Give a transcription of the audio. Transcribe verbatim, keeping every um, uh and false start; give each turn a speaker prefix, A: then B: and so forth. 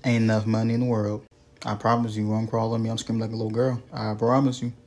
A: Ain't enough money in the world. I promise you, you won't crawl on me. I'm screaming like a little girl. I promise you.